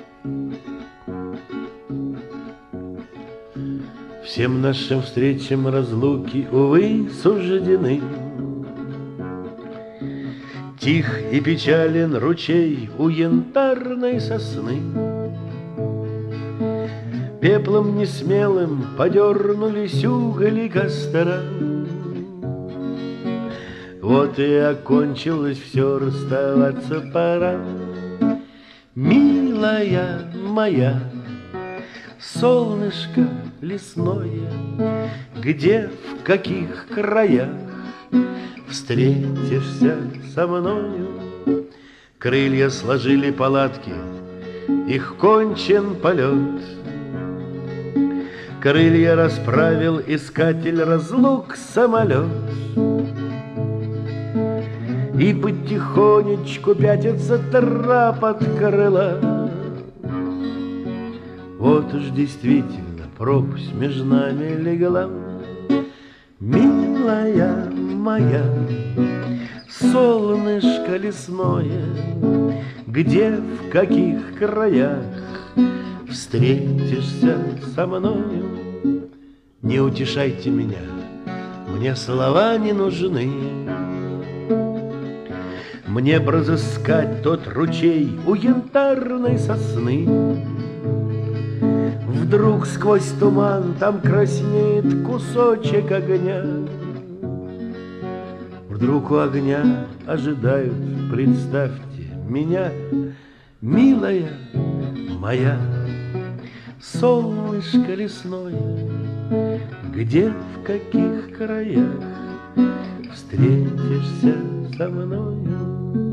Всем нашим встречам разлуки, увы, суждены. Тих и печален ручей у янтарной сосны. Пеплом несмелым подернулись угли костра. Вот и окончилось все, расставаться пора. Милая моя, солнышко лесное, где, в каких краях встретишься со мною? Крылья сложили палатки, их кончен полет. Крылья расправил искатель разлук самолет. И потихонечку пятится трап от крыла. Вот уж действительно пропасть между нами легла. Милая моя, солнышко лесное, где, в каких краях встретишься со мною? Не утешайте меня, мне слова не нужны. Мне б разыскать тот ручей у янтарной сосны. Вдруг сквозь туман там краснеет кусочек огня. Вдруг у огня ожидают, представьте, меня. Милая моя, солнышко лесное, где, в каких краях встретишься со мною?